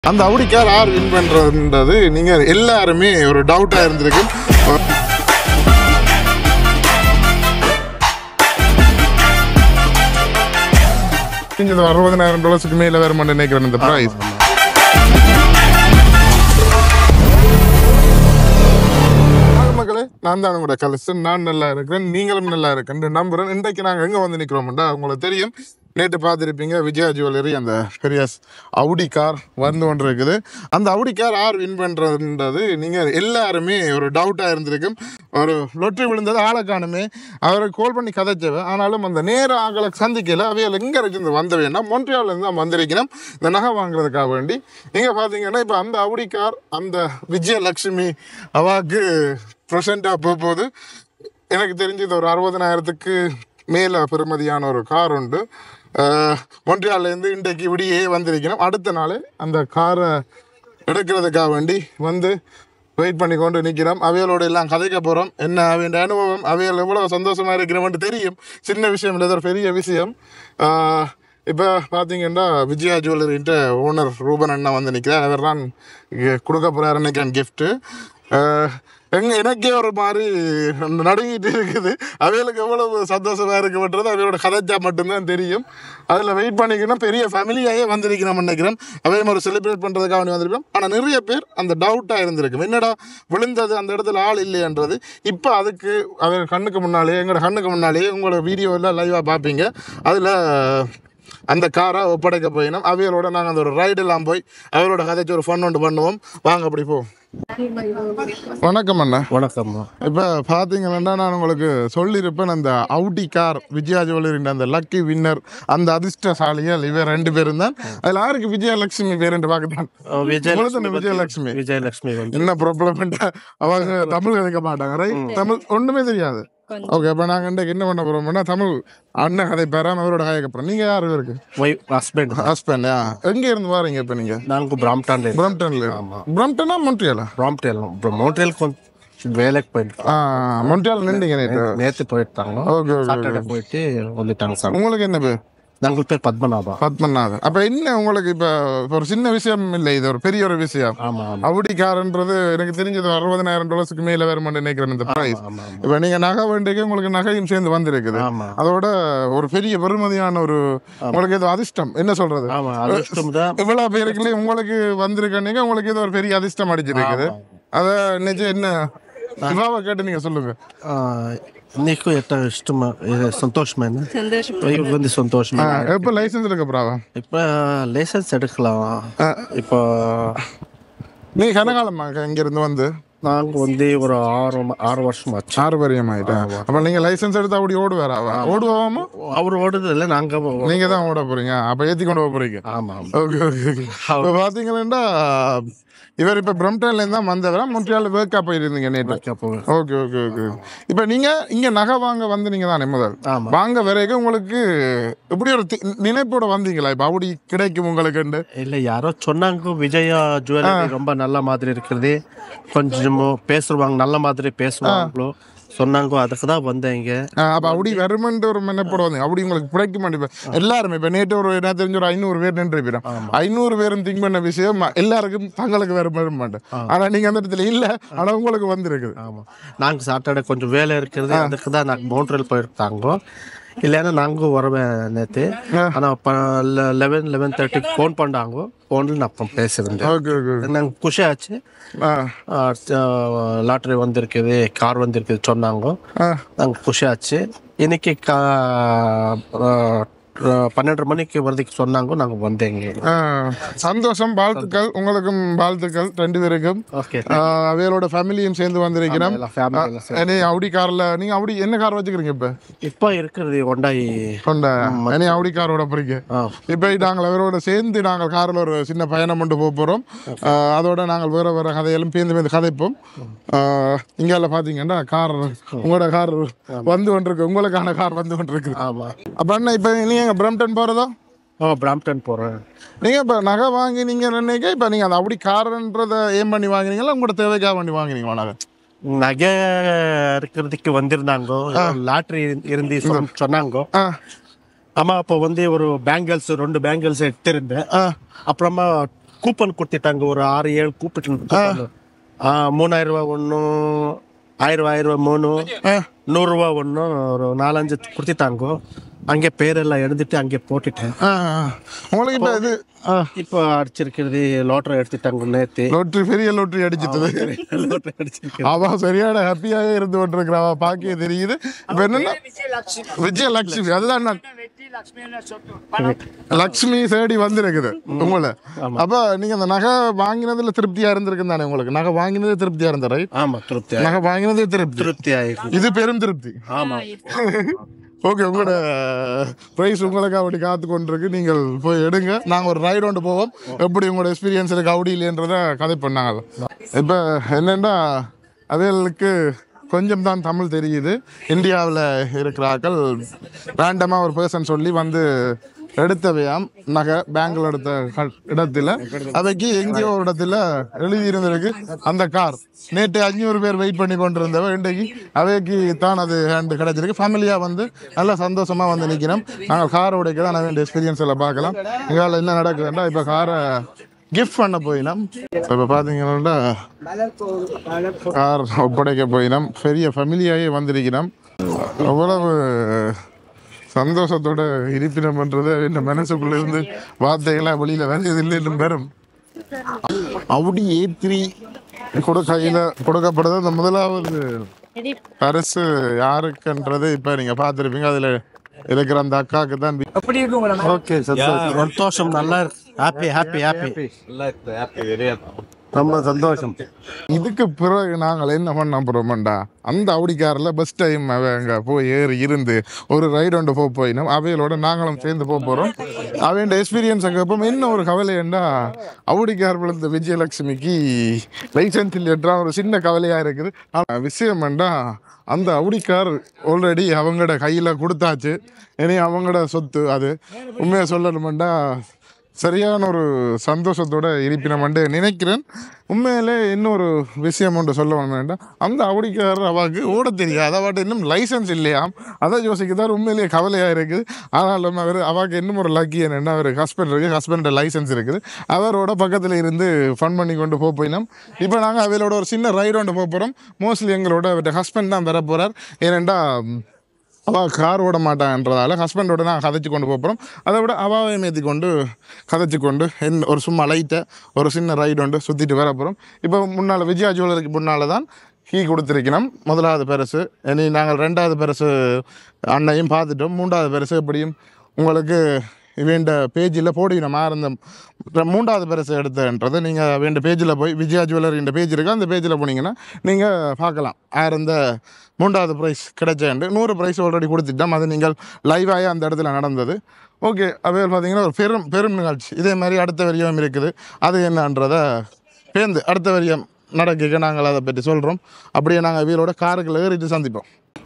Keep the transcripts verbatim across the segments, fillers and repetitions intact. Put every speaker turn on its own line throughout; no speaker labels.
அந்த Audi car யார் win பண்றதுன்றது நீங்க எல்லாருமே ஒரு டவுட்டா இருந்திருக்கு. இந்த அறுபதாயிரம் டாலர்ஸ்க்கு மேல வேற மட்டும் நினைக்கிறேன் இந்த பிரைஸ். மக்களே, நான் தான் உங்களோட கலெக்ஷன். நான் நல்லா இருக்கிறேன், நீங்களும் நல்லா இருக்கேன் நம்புறேன். இன்றைக்கு நாங்கள் எங்கே வந்து நிற்கிறோம்டா உங்களுக்கு தெரியும். நேற்று பார்த்துருப்பீங்க விஜயா ஜுவல்லரி அந்த பெரிய Audi கார் வந்து கொண்டு இருக்குது. அந்த Audi கார் யார் வின் பண்ணுறதுன்றது நீங்கள் எல்லாருமே ஒரு டவுட்டாக இருந்திருக்கும். ஒரு லொட்டரி விழுந்தது ஆளை காணுமே, அவரை கால் பண்ணி கதைச்சவை. ஆனாலும் அந்த நேர ஆக்களை சந்திக்கல. அவையில் எங்கே இருந்து வந்தவைன்னா மொன்ட்ரியாலேருந்து தான் வந்திருக்கணும் இந்த நகை வாங்குறதுக்காக வேண்டி. நீங்கள் பார்த்தீங்கன்னா இப்போ அந்த Audi கார் அந்த விஜயலட்சுமி அவாவுக்கு ப்ரெசண்ட்டாக போகும்போது எனக்கு தெரிஞ்சது ஒரு அறுபதனாயிரத்துக்கு மேலே பெறுமதியான ஒரு கார் உண்டு. மொன்ட்ரியாலேருந்து இன்றைக்கு விடியே வந்திருக்கணும். அடுத்த நாள் அந்த காரை எடுக்கிறதுக்காக வேண்டி வந்து வெயிட் பண்ணி கொண்டு நிற்கிறோம். அவைகளோடு எல்லாம் கதைக்க போகிறோம். என்ன அவையோட அனுபவம், அவைகள் எவ்வளோ சந்தோஷமாக இருக்கிறவன்ட்டு தெரியும். சின்ன விஷயம் இல்லை, ஒரு பெரிய விஷயம். இப்போ பார்த்தீங்கன்னா விஜயா ஜுவல்லரின்ட்டு ஓனர் ரூபன் அண்ணா வந்து நிற்கிறார். அவர் தான் கொடுக்க போகிறார் நினைக்கிறேன் கிஃப்ட்டு. எங்க எனக்கே ஒரு மாதிரி நடுங்கிட்டு இருக்குது. அவைகளுக்கு எவ்வளவு சந்தோஷமாக இருக்குன்றது அவையோட கதைச்சா மட்டும்தான் தெரியும். அதில் வெயிட் பண்ணிக்கணும். பெரிய ஃபேமிலியாகவே வந்திருக்கணும் நினைக்கிறேன். அவையும் ஒரு செலிப்ரேட் பண்ணுறதுக்காக வேண்டி வந்திருக்கோம். ஆனால் நிறைய பேர் அந்த டவுட்டாக இருந்திருக்கும், என்னடா விழுந்தது அந்த இடத்துல ஆள் இல்லையன்றது. இப்போ அதுக்கு அவர் கண்ணுக்கு முன்னாலே எங்களோட கண்ணுக்கு முன்னாலேயே உங்களோட வீடியோவில் லைவாக பார்ப்பீங்க. அதில் அந்த காரை ஒப்படைக்க போயினோம். அவையோட நாங்கள் அந்த ஒரு ரைடெல்லாம் போய் அவரோட கதைச்சு ஒரு ஃபன் ஒன்று பண்ணுவோம். வாங்க அப்படி போவோம். வணக்கம் அண்ணா.
வணக்கம்.
இப்போ பார்த்தீங்கன்னா நான் உங்களுக்கு சொல்லியிருப்பேன், அந்த Audi கார் விஜயா ஜுவல்லரின் அந்த லக்கி வின்னர் அந்த அதிர்ஷ்டசாலிகள் இவர் ரெண்டு பேரும் தான். அதில் யாருக்கு விஜயலட்சுமி பேருன்னு பார்க்கத்தான் விஜயலட்சுமி.
விஜயலட்சுமி
என்ன ப்ராப்ளம், அவங்க தமிழ் கதைக்க மாட்டாங்க, ரைட்? தமிழ் ஒன்றுமே தெரியாது. ஓகே, அப்போ நாங்கள் இன்றைக்கு என்ன பண்ண போகிறோம்னா தமிழ் அண்ணன் கதை பேரான் அவரோட கதைக்க போகிறோம். நீங்கள் யார் இருக்கு?
ஹஸ்பண்ட்.
ஹஸ்பண்ட். எங்கே இருந்து வரீங்க இப்போ நீங்கள்?
நாங்கள் பிராம்டன்ல.
பிராம்டன்ல. பிரம்டனா மொன்ட்ரியாலா?
பிராம்டல். மோன்ட்ரியல் கொஞ்சம் வேலைக்கு போயிட்டு.
ஆ, மொன்ட்ரியால் நின்றீங்க நேற்று?
நேற்று போயிட்டாங்க.
Okay okay.
சாட்டர்டே போயிட்டு வந்துட்டாங்க சார்.
உங்களுக்கு என்ன பேர்?
நாங்கள் பேர் பத்மநாபா.
பத்மநாதன். அப்போ என்ன உங்களுக்கு இப்போ ஒரு சின்ன விஷயம் இல்லை, இது ஒரு பெரிய ஒரு விஷயம்.
ஆமாம்.
Audi கார்ன்றது எனக்கு தெரிஞ்சது அறுபதாயிரம் டாலர்ஸ்க்கு மேலே வேறு மட்டும் நினைக்கிறேன் இந்த ப்ரைஸ். இப்போ நீங்கள் நகை வேண்டிக்கு உங்களுக்கு நகையும் சேர்ந்து வந்திருக்குது. அதோட ஒரு பெரிய பெருமதியான ஒரு உங்களுக்கு ஏதோ அதிர்ஷ்டம், என்ன சொல்றது, இவ்வளோ பேருக்குள்ளே உங்களுக்கு வந்திருக்கீங்க. உங்களுக்கு ஏதோ ஒரு பெரிய அதிர்ஷ்டம் அடிச்சிருக்குது. அதை நிஜம் என்ன இவாவை கேட்டு நீங்கள் சொல்லுங்க.
నీకు ఎట్లా ఇష్టమా? సంతోషమే வந்து சந்தோஷமா.
எப்போ லைசன்ஸ் எடுக்க போறாவா?
இப்போ லைசன்ஸ் எடுக்கலாம். இப்போ
நீ கனகாலமா இங்கிருந்து வந்து?
நாங்கள் வந்து ஒரு ஆறு ஆறு வருஷம் ஆச்சு.
ஆறு வருஷம் ஆயிட்டேன். அப்போ நீங்கள் லைசன்ஸ் எடுத்து அப்படி ஓடுவாராவா? ஓடுவாமா?
அவர் ஓடுறது இல்லை, நாங்கள்
நீங்கள் தான் ஓட போறீங்க. அப்போ ஏற்றி கொண்டு போக போறீங்க.
ஆமாம்.
Okay okay okay. இப்போ பார்த்தீங்கன்னா இவர் இப்போ பிரம்டன்லேருந்து தான் வந்தவரா? மொன்ட்ரியாலில் ஒர்க்காக போயிருந்தீங்க நேற்று? Okay okay okay. இப்போ நீங்கள் இங்கே நகை வாங்க வந்து நீங்கள் தானே முதல் வாங்க வரைக்கும் உங்களுக்கு இப்படி ஒரு நினைப்போட வந்தீங்களா இப்போ Audi கிடைக்கும் உங்களுக்கு?
இல்லை, யாரோ சொன்னாங்க விஜயா ஜுவல்லரி ரொம்ப நல்ல மாதிரி இருக்கிறது, கொஞ்சம் பேசுவாங்க, நல்ல மாதிரி பேசுவாங்களோ சொன்னாங்க, அதுக்கு தான் வந்தேங்க.
அப்போ Audi வருமென்ட்டு ஒரு மெனப்போட வந்தீங்க. Audi உங்களுக்கு கிடைக்க மாட்டேன் எல்லாருமே. இப்போ நேற்று ஒரு என்ன தெரிஞ்ச ஒரு ஐநூறு பேர் நின்று போயிடும். ஐநூறு பேரும் திங்க் பண்ண விஷயம் எல்லாருக்கும் தங்களுக்கு வேறு வர மாட்டேன். ஆனால் நீங்கள் அந்த இடத்துல இல்லை, ஆனால் உங்களுக்கு வந்துருக்குது.
ஆமாம். நாங்கள் சாட்டர்டே கொஞ்சம் வேலை இருக்கிறது, அதுக்கு தான் நாங்கள் மோன்ட்ரியல் போயிருக்காங்க. இல்லைன்னா நாங்கள் வருவேன் நேற்று. ஆனால் இப்போ லெவன் லெவன் தேர்ட்டிக்கு ஃபோன் பண்ணாங்க. ஃபோனில் நான் அப்போ பேசுகிறேன்.
Okay okay.
நாங்கள் குஷியாச்சு. லாட்ரி வந்திருக்குது, கார் வந்திருக்குது சொன்னாங்க. நாங்கள் குஷியாச்சு. இன்னைக்கு கா பன்னெண்டரை மணிக்கு வரதுக்கு சொன்னாங்க, நாங்கள் வந்தேங்க.
சந்தோஷம், வாழ்த்துக்கள். உங்களுக்கும் வாழ்த்துக்கள் ரெண்டு பேருக்கும். அவையோட ஃபேமிலியும் சேர்ந்து வந்திருக்கிறோம். Audi காரில் நீங்கள் Audi என்ன கார் வச்சுக்கிறீங்க இப்போ?
இப்போ இருக்கிறது ஹோண்டாய்.
ஹோண்டா. இனி Audi காரோட போறீங்க. இப்போ நாங்கள் அவரோட சேர்ந்து நாங்கள் காரில் ஒரு சின்ன பயணம் கொண்டு போக போகிறோம். அதோட நாங்கள் வேறு வேறு கதையெல்லாம் பேர்ந்து பேர்ந்து கதைப்போம். இங்கே பார்த்தீங்கன்னா கார் உங்களோட கார் வந்து கொண்டிருக்கு, உங்களுக்கான கார் வந்து கொண்டிருக்கு.
ஆமாம்.
அப்போ அண்ணா இப்போ நீங்கள் பிரம்டன் போகிறதா?
ஓ, பிராம்டன் போகிறேன்.
நீங்கள் இப்போ நகை வாங்கி நீங்கள் நினைக்க இப்போ நீங்கள் அந்த Audi காரன்றதை ஏம் பண்ணி வாங்கினீங்களா உங்களோட தேவைக்காக வேண்டி வாங்கினீங்களா நகை?
நகை இருக்கிறதுக்கு வந்திருந்தாங்க, லாட்ரி இருந்து சொன்னாங்க. ஆமாம். அப்போ வந்து ஒரு பேங்கிள்ஸ் ரெண்டு பேங்கிள்ஸ் எடுத்திருந்தேன். அப்புறமா கூப்பன் கொடுத்துட்டாங்க ஒரு ஆறு ஏழு கூப்பன். மூணாயிரம் ரூபா ஒன்றும் ஆயிரம் ரூபா ஆயிரம் ரூபா மூணு நூறுரூவா ஒன்றும் ஒரு நாலஞ்சு கொடுத்துட்டாங்க. அங்கே பேரெல்லாம் எழுதிட்டு அங்கே போட்டுட்டேன்.
உங்களுக்கு இப்போ இது
இப்போ அடிச்சிருக்கிறது லாட்ரி எடுத்துட்டாங்க நேற்று.
லோட்ரி பெரிய லோட்ரி அடிச்சிட்டது.
லாட்ரி அடிச்சிருக்கு.
அவன் சரியான ஹாப்பியாகவே இருந்து கொண்டிருக்கிறாவா பார்க்க தெரியுது. இப்போ என்னன்னா விஜயலட்சுமி அதுதான் நான் லக்ஷ்மி தேடி வந்திருக்குது உங்களை. அப்போ நீங்கள் அந்த நகை வாங்கினதுல திருப்தியாக இருந்திருக்கு தானே? உங்களுக்கு நகை வாங்கினதே திருப்தியாக இருந்தா? ரைட்.
ஆமாம், திருப்தி.
நகை வாங்கினதே திருப்தி
திருப்தி ஆயிருக்கு.
இது பெரும் திருப்தி.
ஆமாம்.
ஓகே, உங்களோட ப்ரைஸ் உங்களுக்கு அப்படி காத்து கொண்டிருக்கு. நீங்கள் போய் எடுங்க. நாங்கள் ஒரு ரைடு ஒன்று போவோம். எப்படி உங்களோட எக்ஸ்பீரியன்ஸ் இருக்கு அப்படி இல்லைன்றதை கதை பண்ணாங்க. இப்போ என்னென்னா அவைகளுக்கு கொஞ்சம் தான் தமிழ் தெரியுது. இந்தியாவில் இருக்கிறார்கள் ரேண்டமாக ஒரு பர்சன் சொல்லி வந்து எடுத்தவையாம் நகை பேங்கில் எடுத்த இடத்துல அவைக்கு எங்கேயோ ஒரு இடத்துல எழுதியிருந்திருக்கு அந்த கார். நேற்று அஞ்சூறு பேர் வெயிட் பண்ணி கொண்டு இருந்தவ இன்றைக்கு அவைக்கு தான் அது ஹேண்டு கிடச்சிருக்கு. ஃபேமிலியாக வந்து நல்லா சந்தோஷமாக வந்து நிற்கிறோம். நாங்கள் காரை உடைக்க தான் வேண்டிய எக்ஸ்பீரியன்ஸ் எல்லாம் பார்க்கலாம். எங்களால் என்ன நடக்குதுன்னா இப்போ காரை கிஃப்ட் பண்ண போயினோம். இப்போ பார்த்தீங்கன்னா கார் ஒப்படைக்க போயினோம். பெரிய ஃபேமிலியாகவே வந்திருக்கிறோம். அவ்வளவு சந்தோஷத்தோட இருப்பினம்ன்றது இந்த மனசுக்குள்ள இருந்து வார்த்தைகளாக வெளியில் வருது இல்லை பெறும். அவுடி ஏ த்ரீ கொடுக்கையில் கொடுக்கப்படுது. அந்த முதலாவது பரிசு யாருக்குன்றது இப்போ நீங்கள் பார்த்துருப்பீங்க. அதில் இருக்கிற அந்த அக்காவுக்கு தான். ஓகே,
சந்தோஷம். நல்லா இருக்கு. ஹாப்பி ஹாப்பி ஹாப்பி ரொம்ப சந்தோஷம்.
இதுக்கு பிறகு நாங்கள் என்ன பண்ண போகிறோம்டா அந்த அவுடிக்காரில் பஸ் டைம் அவங்க போய் ஏறி இருந்து ஒரு ரைடு ஒன்று போக போயினோம். அவைகளோட நாங்களும் சேர்ந்து போக போகிறோம். அவையோட எக்ஸ்பீரியன்ஸ் கேட்போம். என்ன ஒரு கவலைண்டா அவுடிக்கார் விழுந்த விஜயலட்சுமிக்கு லைசன்ஸ் இல்லைன்றா ஒரு சின்ன கவலையாக இருக்குது. ஆனால் விஷயம்டா அந்த அவுடிக்கார் ஆல்ரெடி அவங்களோட கையில் கொடுத்தாச்சு. இனி அவங்களோட சொத்து. அது உண்மையாக சொல்லணுமெண்டா சரியான ஒரு சந்தோஷத்தோட இருப்பினம்ண்டு நினைக்கிறேன். உண்மையிலே இன்னொரு விஷயம் ஒன்று சொல்ல வேண்டாம். அந்த அவுடிக்காரர் அவாவுக்கு ஓட தெரியாது. அவாட்ட இன்னும் லைசன்ஸ் இல்லையாம். அதை யோசிக்கதான் உண்மையிலேயே கவலையாக இருக்குது. ஆனாலும் அவர் அவாவுக்கு இன்னும் ஒரு லக்கி என்னென்னா அவர் ஹஸ்பண்ட் இருக்குது. ஹஸ்பண்டோட லைசன்ஸ் இருக்குது. அவரோட பக்கத்தில் இருந்து ஃபன் பண்ணி கொண்டு போக போயினோம். இப்போ நாங்கள் அவளோட ஒரு சின்ன ரைடு ஒன்று போக போகிறோம். மோஸ்ட்லி எங்களோட அவர்கிட்ட ஹஸ்பண்ட் தான் வர போகிறார். ஏனெண்டா அவள் கார் ஓட மாட்டான்றதால ஹஸ்பண்டோட நான் கதைச்சி கொண்டு போகிறோம். அதை விட அவாவை மேற்றி கொண்டு கதைச்சி கொண்டு என் ஒரு சும்மா லைட்டை ஒரு சின்ன ரைடு ஒன்று சுற்றிட்டு வர போகிறோம். இப்போ முன்னால் விஜயா ஜுவல்லரிக்கு முன்னால் தான் கீ கொடுத்துருக்கணும் முதலாவது பரிசு. இனி நாங்கள் ரெண்டாவது பரிசு அண்ணையும் பார்த்துட்டோம். மூன்றாவது பரிசு எப்படியும் உங்களுக்கு வேண்ட பேஜில் போடுவினோம். ஆரந்த மூன்றாவது பரிசு எடுத்தன்றது நீங்கள் வேண்ட பேஜில் போய் விஜயா ஜுவல்லரின்ற பேஜ் இருக்குது. அந்த பேஜில் போனீங்கன்னா நீங்கள் பார்க்கலாம் ஆரந்த மூன்றாவது ப்ரைஸ் கிடைச்சேன்ட்டு. நூறு ப்ரைஸ் ஆல்ரெடி கொடுத்துட்டோம். அது நீங்கள் லைவாக அந்த இடத்துல நடந்தது. ஓகே, அவையில் பார்த்தீங்கன்னா ஒரு பெரும் பெரும் நிகழ்ச்சி. இதே மாதிரி அடுத்த வரியம் இருக்குது. அது என்னன்றதை பேர்ந்து அடுத்த வரியம் நடக்க நாங்கள் அதை பற்றி சொல்கிறோம். அப்படியே நாங்கள் அவையோட காருக்குள்ள ஏறிட்டு சந்திப்போம்.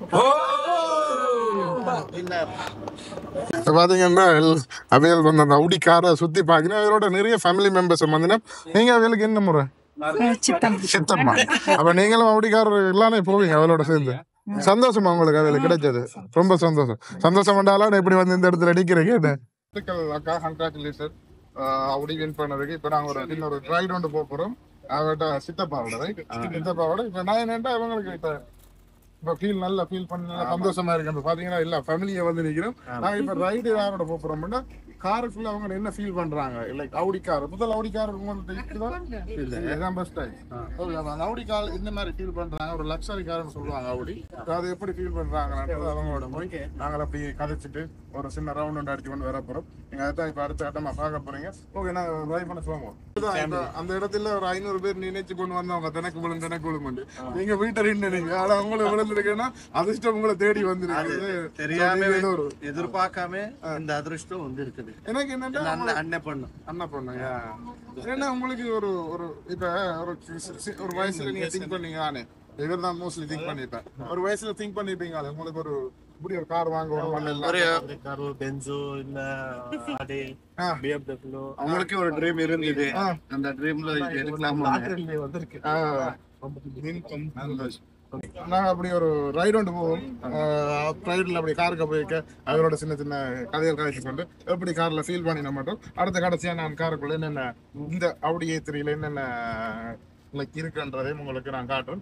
பார்த்தீங்கன்னா அவையல் வந்து அந்த அவுடி காரை சுற்றி பார்க்கணும். அவரோட நிறைய ஃபேமிலி மெம்பர்ஸ் வந்தீங்கன்னா நீங்கள் அவைகளுக்கு என்ன முறை சித்தம்மா. அப்ப நீங்களும் அவுடிக்காரர் எல்லாமே போவீங்க அவளோட சேர்ந்து. சந்தோஷமா உங்களுக்கு அதுல கிடைச்சது? ரொம்ப சந்தோஷம். சந்தோஷம் பண்ணாலும் எப்படி வந்து இந்த இடத்துல அடிக்கிறீங்க? அக்கா கங்க்ராச்சுலேஷன் அவுடி வின் பண்ணதுக்கு. இப்போ நாங்கள் ஒரு இன்னொரு ரைடு ஒன்று போக போகிறோம். அவர்கிட்ட சித்தப்பாவோட ரைட் சித்தப்பாவோட. இப்போ நான் என்னென்னா இவங்களுக்கு இப்போ இப்போ ஃபீல் நல்லா ஃபீல் பண்ணி நல்லா சந்தோஷமா இருக்கு. இப்போ பார்த்தீங்கன்னா இல்லை ஃபேமிலியை வந்து நிற்கிறோம். நாங்கள் இப்போ ரைடு யாரோட போக போகிறோம்னா காருக்குள்ள அவங்க என்ன ஃபீல் பண்றாங்க. லைக் அவுடி கார் முதல் அவுடி கார் இதுதான் பெஸ்ட் டைம். அந்த அவுடி கார் இந்த மாதிரி ஃபீல் பண்றாங்க. ஒரு லக்ஸரி கார்னு சொல்லுவாங்க அவுடி. அதை எப்படி ஃபீல் பண்றாங்கன்றது அவங்களோட போய் நாங்கள் அப்படி கதைச்சிட்டு ஒரு சின்ன ரவுண்ட் ஒன்று அடிச்சு கொண்டு வர போறோம். நீங்க அதான் இப்போ அடுத்த கட்டமா பார்க்க போறீங்க. ஓகே, நான் ட்ரைவ் பண்ண சொல்லுவோம். அந்த இடத்துல ஒரு ஐநூறு பேர் நினைச்சு கொண்டு வந்தவங்க தனக்கு விழுந்து தனக்கு விழுந்து நீங்க வீட்டை நினைங்க. ஆனா அவங்களை விழுந்துருக்கேன்னா அதிர்ஷ்டம் உங்களை தேடி வந்துருக்கு. தெரியாம ஒரு எதிர்பார்க்காம இந்த அதிர்ஷ்டம் வந்து இருக்குது. எனக்கு என்னன்னா அண்ணன் பொண்ணு அண்ணன் பொண்ணு ஏன்னா உங்களுக்கு ஒரு ஒரு இப்ப ஒரு ஒரு வயசுல நீங்க திங்க் பண்ணீங்க. நானே இவர் தான் மோஸ்ட்லி திங்க் பண்ணிப்பேன். ஒரு வயசுல திங்க் பண்ணிப்பீங்க உங்களுக்கு ஒரு இப்படி ஒரு கார் வாங்க ஒரு கார் பென்சோ இல்ல ஆடி பிஎம்டபிள்யூ உங்களுக்கு ஒரு ட்ரீம் இருந்தது. அந்த ட்ரீம்ல எடுக்கலாமா வந்திருக்கு. நாங்கள் அப்படி ஒரு ரைடு ஒன்று போவோம். ரைடில் அப்படி காருக்கு போயிருக்க அவரோட சின்ன சின்ன கதைகள் கதைச்சு கொண்டு எப்படி காரில் ஃபீல் பண்ணின மட்டும் அடுத்த கடைசியாக நான் காருக்குள்ள என்னென்ன இந்த Audi ஏ த்ரீல என்னென்ன லைக் இருக்குன்றதையும் உங்களுக்கு நான் காட்டுறேன்.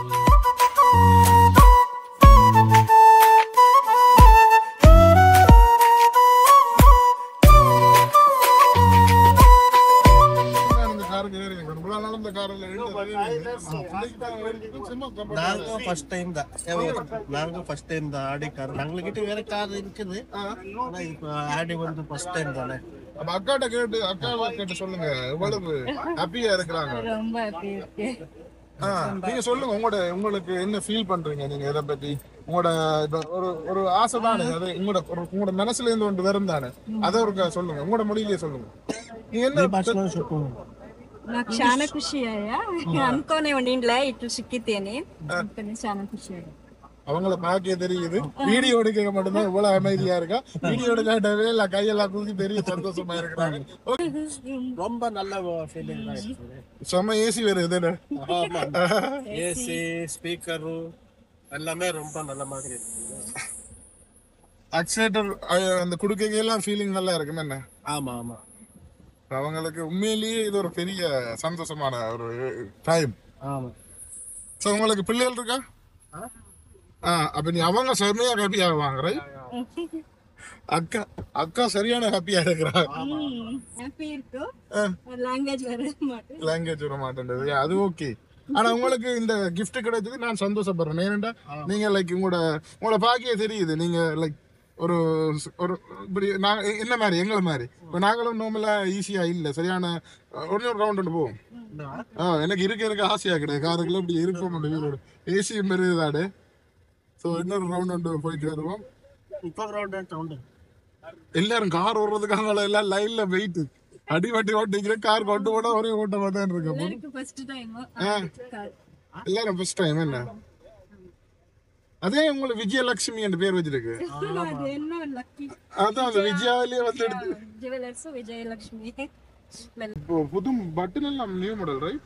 நாங்க ஃபர்ஸ்ட் டைம் தான் நாங்க ஃபர்ஸ்ட் டைம் தான் ஆடி கார். நம்மகிட்ட வேற கார் இருக்குது, ஆனா இப்ப ஆடி வந்து ஃபர்ஸ்ட் டைம் தானே.
அப்ப அக்காட்ட கேட்டு அக்காவை கேட்டு சொல்லுங்க எவ்வளவு ஹாப்பியா இருக்கிறாங்க.
ரொம்ப ஹாப்பி இருக்கு.
நீங்க சொல்லுங்க உங்களோட உங்களுக்கு என்ன ஃபீல் பண்றீங்க நீங்க இதை பத்தி. உங்களோட ஒரு ஒரு ஆசை தானே அது, உங்களோட உங்களோட மனசுல இருந்து ஒன்று வரும் தானே, அதை ஒரு சொல்லுங்க உங்களோட மொழியிலேயே சொல்லுங்க. நீங்க என்ன
నాకు చాలా ఖుషి అయ్యా, అనుకోనే ఉండిండ్లే ఇట్లు సిక్కితేనే చాలా ఖుషి అయ్యా.
அவங்கள பாக்க தெரியுது, வீடியோ எடுக்க மட்டும்தான் இவ்வளவு அமைதியா இருக்கா. வீடியோ எடுக்காட்டவே இல்ல கையெல்லாம் கூட்டி பெரிய சந்தோஷமா இருக்கிறாங்க.
ரொம்ப நல்ல ஃபீலிங் தான்.
செம்ம ஏசி வருது,
ஏசி ஸ்பீக்கரு எல்லாமே ரொம்ப நல்ல மாதிரி இருக்கு.
அக்ஸலேட்டர் அந்த குடுக்கையெல்லாம் ஃபீலிங் நல்லா இருக்குமே என்ன.
ஆமா ஆமா,
அவங்களுக்கு உண்மையிலேயே இது ஒரு பெரிய சந்தோஷமான ஒரு டைம்.
ஆமா.
சோ உங்களுக்கு பிள்ளைகள் இருக்கா? அப்ப நீ அவங்க செம்மையா ஹாப்பியா வாங்குற. அக்கா அக்கா சரியான ஹாப்பியா இருக்கிறா.
ஹாப்பி இருக்கு, லாங்குவேஜ் வர மாட்டேன்
லாங்குவேஜ் வர மாட்டேன்றது அது ஓகே. ஆனா உங்களுக்கு இந்த கிஃப்ட் கிடைச்சது நான் சந்தோஷப்படுறேன். ஏனென்றா நீங்க லைக் உங்களோட உங்களோட பாக்கிய தெரியுது. நீங்க லைக் ஒரு ஒரு இப்படி நான் என்ன மாதிரி எங்களை மாதிரி இப்போ நாங்களும் நோமலா ஈஸியா இல்லை சரியான ஒரு ஒரு ரவுண்ட் ஒன்று போவோம். ஆ எனக்கு இருக்க இருக்க ஆசையா கிடையாது காருக்குள்ள இப்படி இருப்போம் வீரோட ஏசியும் பெரியதாடு. ஸோ இன்னொரு ரவுண்ட் ஒன்று போயிட்டு வருவோம். எல்லாரும் கார் ஓடுறதுக்காக எல்லாம் லைன்ல வெயிட் அடிவாட்டி ஓட்டிக்கிற கார் கொண்டு போட ஒரே ஓட்டமா தான் இருக்கு. எல்லாரும் ஃபர்ஸ்ட் டைம் என்ன அதே உங்களுக்கு விஜயலட்சுமி என்ற பேர் வச்சிருக்கு. அதான் அந்த விஜயாவிலேயே வந்து எடுத்து
விஜயலட்சுமி.
இப்போ புது பட்டன் எல்லாம் நியூ மாடல் ரைட்.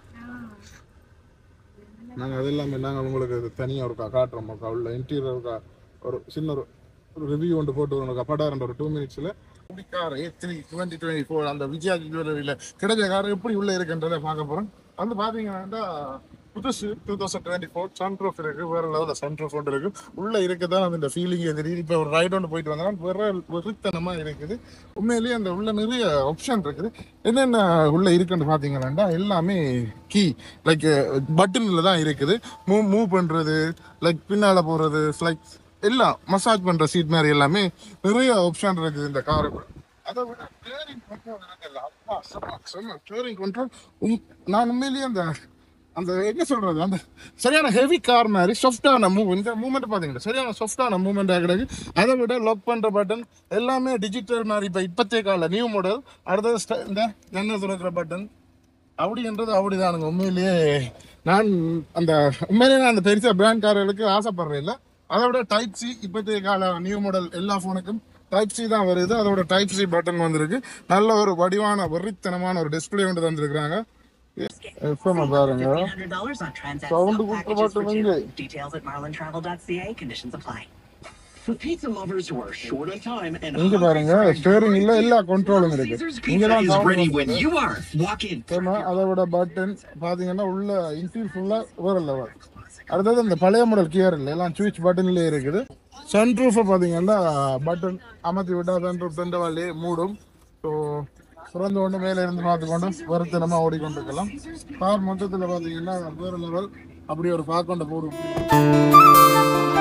நாங்கள் அதெல்லாமே நாங்கள் உங்களுக்கு தனியாக ஒரு காட்டுறோம். உள்ள இன்டீரியர் ஒரு சின்ன ஒரு ரிவ்யூ ஒன்று போட்டு உனக்கு படாரன்ற ஒரு டூ மினிட்ஸில் car A three twenty twenty four அந்த விஜயா ஜுவல்லரியில் கிடைச்ச கார் எப்படி உள்ளே இருக்குன்றதை பார்க்க போகிறோம். வந்து பார்த்தீங்கன்னா புதுசு two thousand twenty four sunroof இருக்கு, வேற லெவலில் சன்ரூஃப் ஒன்று இருக்கு. உள்ள இருக்கதான் அந்த ஃபீலிங் தெரியுது. இப்போ ஒரு ரைட் ஒன்று போயிட்டு வந்தா வேற வெறித்தனமா இருக்குது. உண்மையிலேயே அந்த உள்ள நிறைய ஆப்ஷன் இருக்குது. என்னென்ன உள்ள இருக்குன்னு பார்த்தீங்கன்னா எல்லாமே கீ லைக் பட்டன்ல தான் இருக்குது. மூவ் மூவ் பண்றது லைக் பின்னால போறது லைக் எல்லாம் மசாஜ் பண்ற சீட் மாதிரி எல்லாமே நிறைய ஆப்ஷன் இருக்குது இந்த காருக்கு. அதை விட ஸ்டீரிங் கண்ட்ரோல் இருக்குல்ல, அப்பா செம்ம செம்ம ஸ்டீரிங் கண்ட்ரோல். நான் உண்மையிலேயே அந்த அந்த என்ன சொல்றது அந்த சரியான ஹெவி கார் மாதிரி சாஃப்டான மூவ். இந்த மூவ்மெண்ட் பார்த்தீங்கன்னா சரியான சாஃப்டான மூவ்மெண்ட்டாக கிடையாது. அதை விட லாக் பண்ணுற பட்டன் எல்லாமே டிஜிட்டல் மாதிரி. இப்போ இப்போத்தே கால நியூ மாடல். அடுத்தது இந்த ஜன்னல் திறக்கிற பட்டன் அப்படின்றது அப்படிதானுங்க. உண்மையிலேயே நான் அந்த உண்மையிலேயே நான் அந்த பெருசாக பிராண்ட் கார்களுக்கு ஆசைப்படுறேன் இல்லை. அதை விட டைப் சி இப்போத்தே கால நியூ மாடல் எல்லா ஃபோனுக்கும் டைப் சி தான் வருது. அதோட டைப் சி பட்டன் வந்திருக்கு. நல்ல ஒரு வடிவான வெறித்தனமான ஒரு டிஸ்பிளே ஒன்று தந்துருக்குறாங்க. பாருங்க சவுண்ட் கொடுக்க மாட்டேங்க. இங்க பாருங்க ஸ்டீரிங் இல்ல எல்லா கண்ட்ரோலும் இருக்கு. இங்க தான் அதை விட பட்டன் பாத்தீங்கன்னா உள்ள இன்டீரியர் ஃபுல்லா வேற லெவல். அடுத்தது இந்த பழைய மாடல் கியர் இல்லை எல்லாம் சுவிட்ச் பட்டன்லேயே இருக்குது. சன்ரூஃபை பார்த்தீங்கன்னா பட்டன் அமர்த்தி விட்டால் சன்ரூஃப் தண்டவாளே மூடும். ஸோ திறந்து கொண்டு மேலே இருந்து பார்த்துக்கொண்டு வருத்தனமாக ஓடிக்கொண்டிருக்கலாம். கார் மொத்தத்தில் பார்த்தீங்கன்னா வேறு லெவல் அப்படி ஒரு பார்க்கொண்ட போடும்.